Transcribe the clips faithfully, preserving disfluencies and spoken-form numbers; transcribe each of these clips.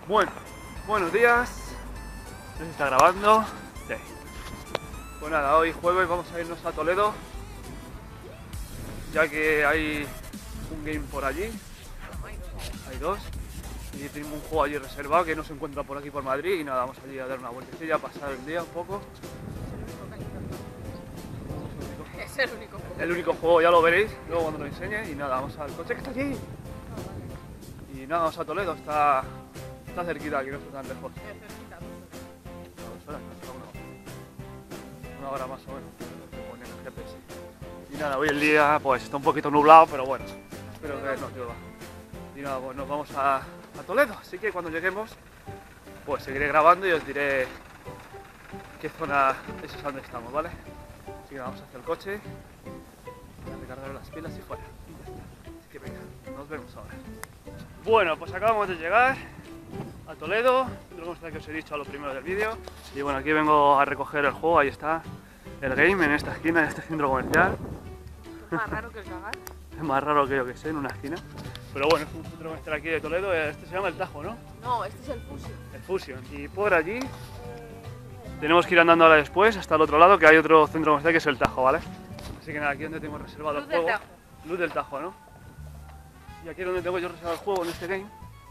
Bueno, buenos días. No sé si está grabando. Sí. Pues nada, hoy jueves vamos a irnos a Toledo, ya que hay un game por allí. Hay dos. Y tenemos un juego allí reservado que no se encuentra por aquí por Madrid. Y nada, vamos allí a dar una vueltecilla, a pasar el día un poco. Es el único juego. El único juego, ya lo veréis luego cuando lo enseñe. Y nada, vamos al coche que está allí. Y nada, vamos a Toledo, está, está cerquita aquí, no está tan lejos. Dos horas, una, una hora más o menos, pone en el G P S. Y nada, hoy el día pues está un poquito nublado, pero bueno, espero que nos llueva. Y nada, pues nos vamos a, a Toledo, así que cuando lleguemos pues seguiré grabando y os diré qué zona es esa donde estamos, ¿vale? Así que vamos hacia el coche, a recargar las pilas y fuera. Y ya está. Así que venga, nos vemos ahora. Bueno, pues acabamos de llegar a Toledo, centro comercial que os he dicho a lo primero del vídeo. Y bueno, aquí vengo a recoger el juego, ahí está el game en esta esquina, en este centro comercial. Es más raro que el cagar. Es más raro que yo que sé, en una esquina. Pero bueno, es un centro comercial aquí de Toledo, este se llama El Tajo, ¿no? No, este es el Fusion. El Fusion. Y por allí tenemos que ir andando ahora después hasta el otro lado, que hay otro centro comercial que es El Tajo, ¿vale? Así que nada, aquí es donde tengo reservado Luz el del juego. Tajo. Luz del Tajo, ¿no? Y aquí es donde tengo yo reservado el juego en este game.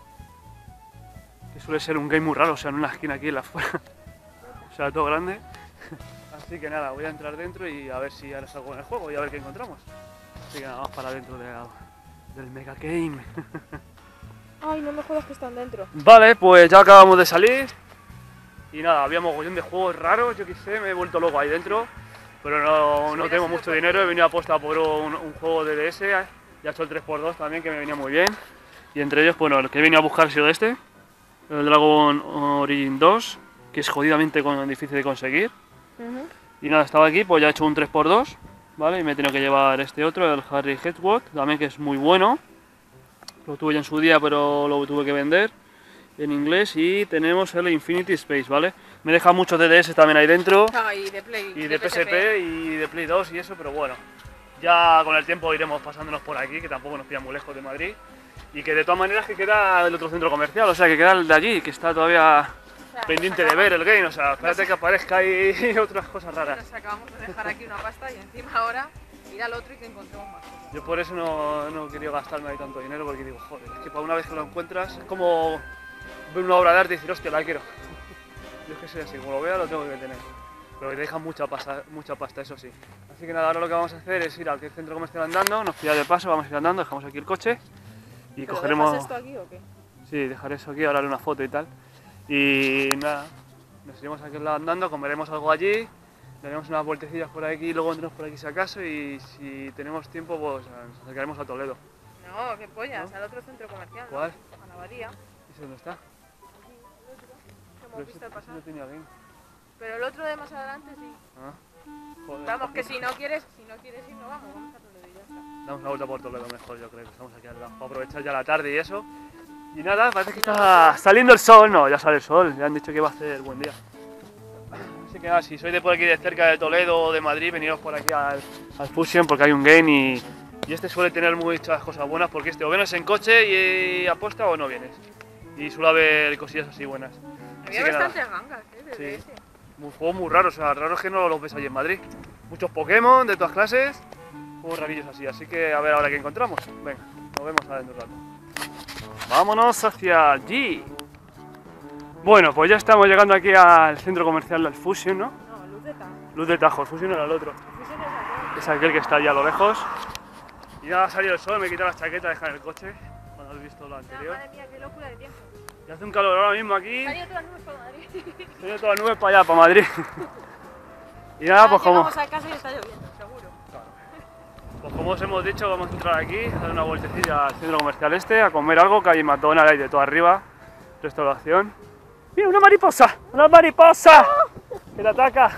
Que suele ser un game muy raro, o sea, en una esquina aquí en la afuera. O sea, todo grande. Así que nada, voy a entrar dentro y a ver si ahora salgo en el juego y a ver qué encontramos. Así que nada, vamos para dentro de la, del Mega Game. Ay, no me jodas que están dentro. Vale, pues ya acabamos de salir. Y nada, había mogollón de juegos raros, yo qué sé, me he vuelto loco ahí dentro. Pero no, no tengo mucho dinero, he venido a aposta por un, un juego de D S. Ya he hecho el tres por dos también, que me venía muy bien. Y entre ellos, bueno, el que he venido a buscar ha sido este. El Dragon Origin dos, que es jodidamente difícil de conseguir. Uh-huh. Y nada, estaba aquí, pues ya he hecho un tres por dos, ¿vale? Y me he tenido que llevar este otro, el Harry Hedgehog, también que es muy bueno. Lo tuve ya en su día, pero lo tuve que vender en inglés. Y tenemos el Infinity Space, ¿vale? Me deja muchos D D S también ahí dentro. Ah, y de Play. Y de P S P y de Play dos y eso, pero bueno. Ya con el tiempo iremos pasándonos por aquí, que tampoco nos pilla muy lejos de Madrid. Y que de todas maneras que queda el otro centro comercial, o sea, que queda el de allí, que está todavía O sea, pendiente de ver el game, o sea, espérate que aparezca ahí otras cosas raras. Nos acabamos de dejar aquí una pasta y encima ahora ir al otro y que encontremos más cosas. Yo por eso no, no he querido gastarme ahí tanto dinero, porque digo, joder, es que para una vez que lo encuentras, es como ver una obra de arte y decir, hostia, la quiero. Yo es que soy así, como lo vea lo tengo que tener. Pero que te dejan mucha pasta, mucha pasta, eso sí. Así que nada, ahora lo que vamos a hacer es ir al centro comercial andando, nos pilla de paso, vamos a ir andando, dejamos aquí el coche y ¿Pero cogeremos... dejas esto aquí o qué? Sí, dejaré eso aquí, ahora haré una foto y tal. Y nada, nos iremos aquí al lado andando, comeremos algo allí, daremos unas vueltecillas por aquí y luego entremos por aquí si acaso, y si tenemos tiempo pues nos acercaremos a Toledo. No, qué pollas, ¿No? al otro centro comercial. ¿no? ¿Cuál? A la abadía. ¿Y ese dónde está? Que Pero hemos visto el ese- ese pasado. no tenía game. Pero el otro de más adelante sí. Ah, joder, Vamos, pues que si no quieres, si no quieres ir, no vamos, vamos a Toledo y ya está. damos una vuelta por Toledo mejor, yo creo que estamos aquí al lado, para aprovechar ya la tarde y eso. Y nada, parece que está saliendo el sol, no, ya sale el sol, ya han dicho que va a ser buen día. Así que nada, si sois de por aquí de cerca de Toledo o de Madrid, veniros por aquí al, al Fusion porque hay un game y, y este suele tener muchas cosas buenas, porque este o vienes en coche y, y aposta o no vienes. Y suele haber cosillas así buenas. Así Había que nada, bastantes gangas, ¿eh? De Sí. D S. un juego muy raro, o sea, raro es que no los ves allí en Madrid. Muchos Pokémon de todas clases, juegos rarillos así, así que a ver ahora qué encontramos. Venga, nos vemos ahora dentro de un rato. Vámonos hacia allí. Bueno, pues ya estamos llegando aquí al centro comercial del Fusion, ¿no? No, luz de Tajo. Luz de Tajo, el Fusion era el otro. El Fusion es aquel. Es aquel que está allá a lo lejos. Y ya ha salido el sol, me he quitado la chaqueta, dejar en el coche, cuando habéis visto lo Ah, anterior. madre mía, qué locura de tiempo. Y hace un calor ahora mismo aquí. Salió todas las nubes por Madrid. Se han ido todas las nubes para allá, para Madrid. Y nada, pues como... Vamos a casa y está lloviendo, seguro. Pues como os hemos dicho, vamos a entrar aquí, a dar una vueltecilla al centro comercial este, a comer algo, que hay McDonald's ahí de todo arriba, restauración. ¡Mira, una mariposa! ¡Una mariposa! ¡Que te ataca!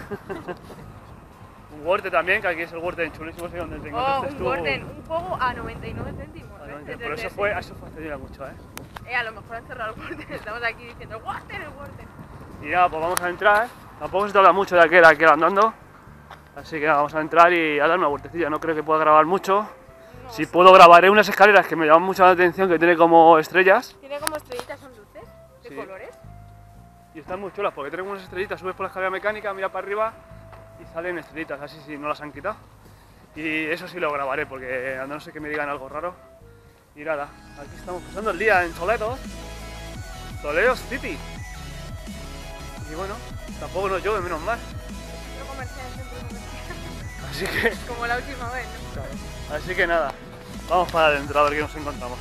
Un Word también, que aquí es el Word chulísimo, sé dónde te Oh, encontraste un tú. Gordon, un juego a noventa y nueve céntimos. Ah, ¿eh? no, Desde pero eso el fue, eso fue hace ya mucho, ¿eh? Eh, a lo mejor han cerrado el Gordon. Estamos aquí diciendo, ¡Water, el Gordon! Y nada, pues vamos a entrar. Tampoco se tarda mucho de aquel a aquel andando. Así que nada, vamos a entrar y a dar una vueltecilla. No creo que pueda grabar mucho. No, Si sí. puedo grabaré unas escaleras que me llaman mucho la atención, que tiene como estrellas. Tiene como estrellitas, son luces. ¿De Sí. colores? Y están muy chulas porque tienen unas estrellitas, subes por la escalera mecánica, mira para arriba y salen estrellitas, así si no las han quitado. Y eso sí lo grabaré porque a no ser que me digan algo raro. Y nada, aquí estamos pasando el día en Toledo, Toledo City. Y bueno, tampoco nos llueve, menos mal. Centro comercial, centro comercial. Así que, Como la última vez, ¿no? así que nada, vamos para adentro a ver qué nos encontramos.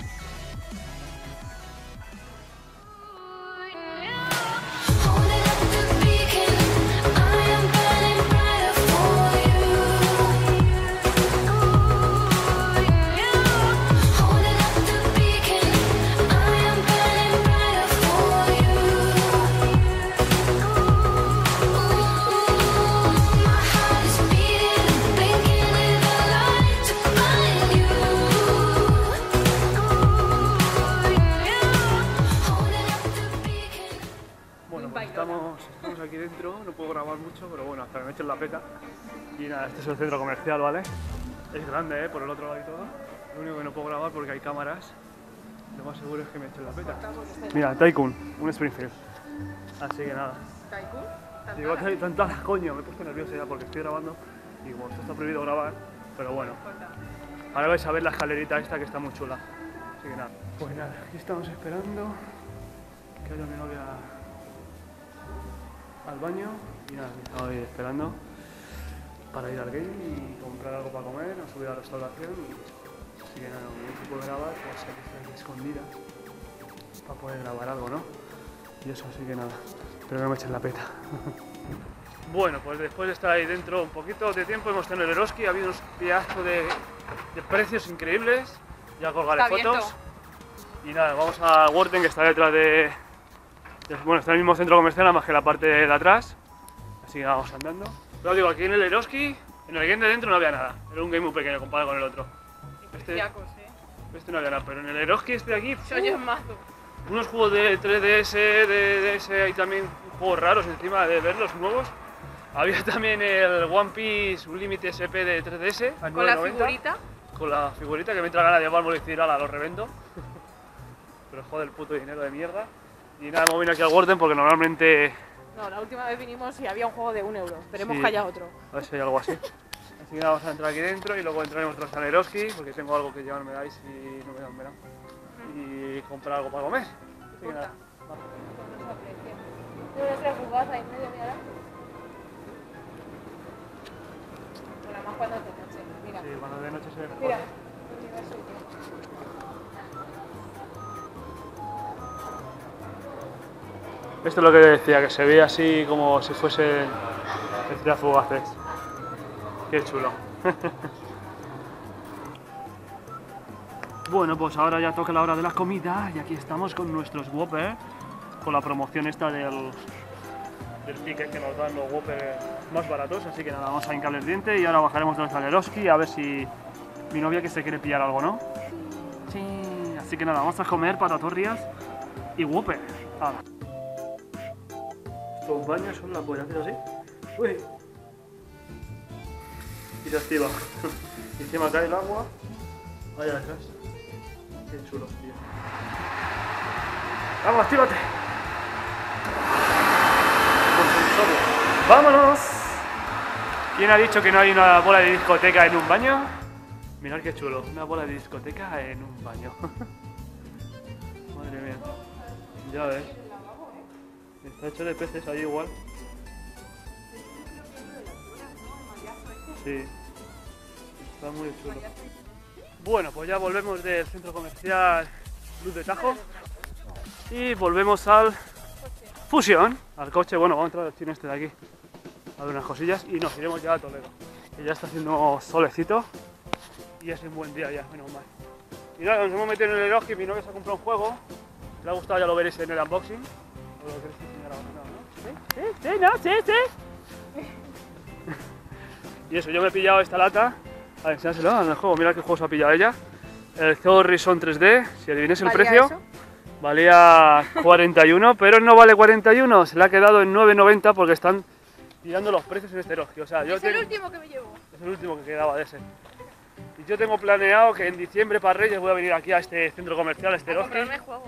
Estamos, estamos aquí dentro, no puedo grabar mucho, pero bueno, hasta que me echen la peta. Y nada, este es el centro comercial, ¿vale? Es grande, ¿eh? Por el otro lado y todo. Lo único que no puedo grabar porque hay cámaras. Lo más seguro es que me echen la peta. Mira, Tycoon, un Springfield. Así que nada. ¿Tycoon? Digo, tantas, coño, me he puesto nervioso ya porque estoy grabando. Y como esto está prohibido grabar, pero bueno. Ahora vais a ver la escalerita esta que está muy chula. Así que nada. Pues nada, aquí estamos esperando que haya mi novia al baño y nada, estamos ahí esperando para ir al game y comprar algo para comer o subir a la restauración y así que nada, como no se puede grabar, pues hay que estar aquí escondida para poder grabar algo, ¿no? Y eso, así que nada, espero que no me echen la peta. Bueno, pues después de estar ahí dentro un poquito de tiempo hemos tenido el Eroski, ha habido unos pedazos de, de precios increíbles, ya colgaré Está fotos. abierto. Y nada, vamos a Worten, que está detrás de... Bueno, está en el mismo centro comercial, nada más que la parte de atrás, así que vamos andando. Pero digo, aquí en el Eroski, en el game de dentro no había nada, era un game muy pequeño comparado con el otro. Este, Preciacos, ¿eh? este no había nada, pero en el Eroski este de aquí, Se oye un mazo. unos juegos de tres D S, de D S y también juegos raros encima de verlos nuevos. Había también el One Piece Unlimited S P de tres D S a Con la nueve noventa. figurita. Con la figurita que me entra ganas de llevarlo y decir, ala, lo revendo. Pero joder, el puto dinero de mierda. Y nada, hemos venido aquí al Warden porque normalmente... No, la última vez vinimos y había un juego de un euro. Esperemos Sí. que haya otro. A ver si hay algo así. Así que nada, vamos a entrar aquí dentro y luego entraremos tras al Eroski porque tengo algo que llevarme de ahí si no me dan verán. Y comprar algo para comer. Así que nada, vamos. Debe ser jugada ahí en medio, mira. Bueno, más cuando es de noche. Mira. Sí, cuando de noche se ve mejor. Mira. Esto es lo que decía, que se ve así como si fuese estrellas fugaces. Qué chulo. Bueno, pues ahora ya toca la hora de la comida y aquí estamos con nuestros Whopper, con la promoción esta del, del ticket que nos dan los Whopper más baratos, así que nada, vamos a hincarle el diente y ahora bajaremos de nuestra Eroski a ver si mi novia que se quiere pillar algo, ¿no? Sí. Así que nada, vamos a comer patatorrias y Whopper. Hala. Estos baños son la polla, hacer así. Uy. Y se activa. Y encima cae el agua. Vaya detrás. Qué chulo, tío. ¡Vamos, actívate! ¡Vámonos! ¿Quién ha dicho que no hay una bola de discoteca en un baño? Mirad qué chulo, una bola de discoteca en un baño. Madre mía. Ya ves. Está hecho de peces ahí igual. Sí. Está muy chulo. Bueno, pues ya volvemos del centro comercial Luz de Tajo. Y volvemos al Fusion, al coche. Bueno, vamos a entrar al chino este de aquí a ver unas cosillas y nos iremos ya a Toledo. Que ya está haciendo solecito y es un buen día ya, menos mal. Y nada, nos hemos metido en el Eroski, mi novia se ha comprado un juego. Si le ha gustado ya lo veréis en el unboxing. ¿O lo queréis enseñar ahora? ¿No? ¿Sí? ¿Sí? ¿Sí? ¿No? ¿Sí? ¿Sí? Y eso, yo me he pillado esta lata. A ver, enséñaselo en el juego, mira qué juego se ha pillado ella. El Horizon tres D, si adivináis el precio, eso? valía cuarenta y uno, pero no vale cuarenta y uno, se le ha quedado en nueve noventa porque están tirando los precios en este Eroski. O sea, yo Es el tengo- último que me llevo. es el último que quedaba de ese. Y yo tengo planeado que en diciembre para Reyes voy a venir aquí a este centro comercial, a este A Eroski. comprarme juegos.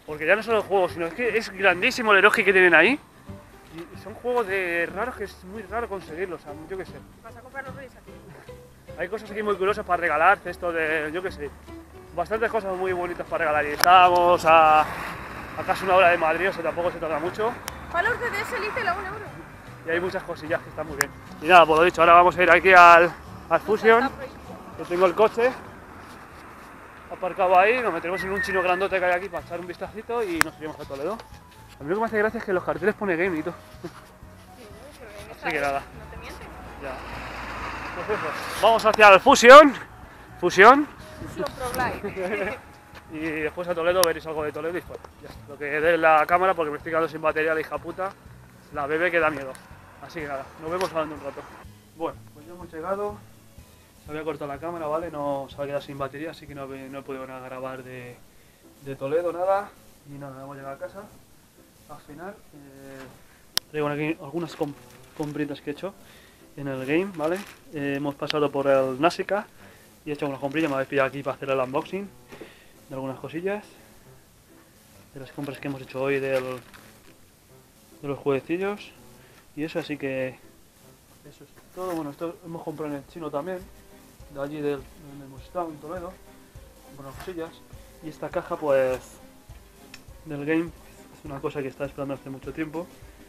Porque ya no solo el juego, sino es que es grandísimo el Eroski que tienen ahí. Y son juegos de raros que es muy raro conseguirlos, o sea, yo qué sé. ¿Vas a comprar los reyes aquí? Hay cosas aquí muy curiosas para regalar, esto de, yo qué sé, bastantes cosas muy bonitas para regalar. Y estábamos a, a casi una hora de Madrid, o sea, tampoco se tarda mucho. Valor de D S Elite a un euro. Y hay muchas cosillas que están muy bien. Y nada, por lo dicho, ahora vamos a ir aquí al, al Fusion. Yo tengo el coche aparcado ahí, nos meteremos en un chino grandote que hay aquí para echar un vistacito y nos iremos a Toledo. A mí lo que me hace gracia es que en los carteles pone game y todo. Así que nada. No te mientes. Ya. Pues eso. Vamos hacia el Fusion. Fusion. Fusion Pro Live. Y después a Toledo veréis algo de Toledo y fuera. Ya está. Lo que dé la cámara porque me estoy quedando sin batería, la hija puta. La bebé que da miedo. Así que nada, nos vemos hablando un rato. Bueno, pues ya hemos llegado. Se había cortado la cámara, ¿vale? No se había quedado sin batería, así que no he, no he podido nada grabar de, de Toledo, nada. Y nada, hemos llegado a casa. Al final, eh, traigo aquí algunas comp compritas que he hecho en el game, ¿vale? Eh, hemos pasado por el Nasica y he hecho unas comprillas. Me habéis pillado aquí para hacer el unboxing de algunas cosillas. De las compras que hemos hecho hoy del, de los jueguecillos. Y eso, así que eso es todo. Bueno, esto hemos comprado en el chino también, de allí del, donde hemos estado, en Toledo. Buenas cosillas. Y esta caja, pues, del game, es una cosa que estaba esperando hace mucho tiempo.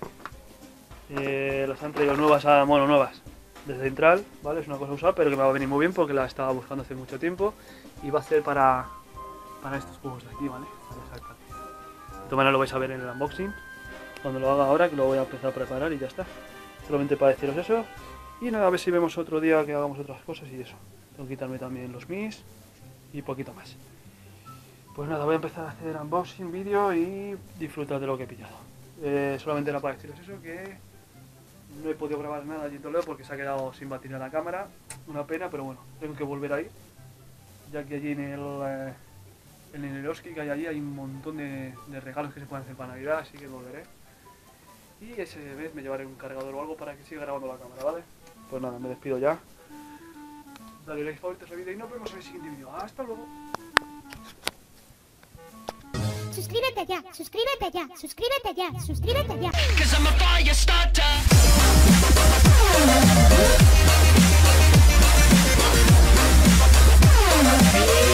Eh, las han traído nuevas, a, bueno, nuevas, desde Central, ¿vale? Es una cosa usada, pero que me va a venir muy bien porque la estaba buscando hace mucho tiempo. Y va a ser para, para estos juegos de aquí, ¿vale? De todas maneras lo vais a ver en el unboxing, cuando lo haga ahora, que lo voy a empezar a preparar y ya está. Solamente para deciros eso. Y nada, a ver si vemos otro día que hagamos otras cosas y eso. Tengo que quitarme también los mis y poquito más. Pues nada, voy a empezar a hacer unboxing, vídeo y disfrutar de lo que he pillado. Eh, solamente era para deciros eso, que no he podido grabar nada allí en Toledo porque se ha quedado sin batería la cámara. Una pena, pero bueno, tengo que volver ahí. Ya que allí en el, eh, en el Eroski que hay allí hay un montón de, de regalos que se pueden hacer para Navidad, así que volveré. Y ese vez me llevaré un cargador o algo para que siga grabando la cámara, ¿vale? Pues nada, me despido ya. Dale like, favoritos al vídeo y nos vemos en el siguiente vídeo. ¡Hasta luego! Suscríbete ya, suscríbete ya, suscríbete ya, suscríbete ya. Cause I'm a fire starter. Yeah.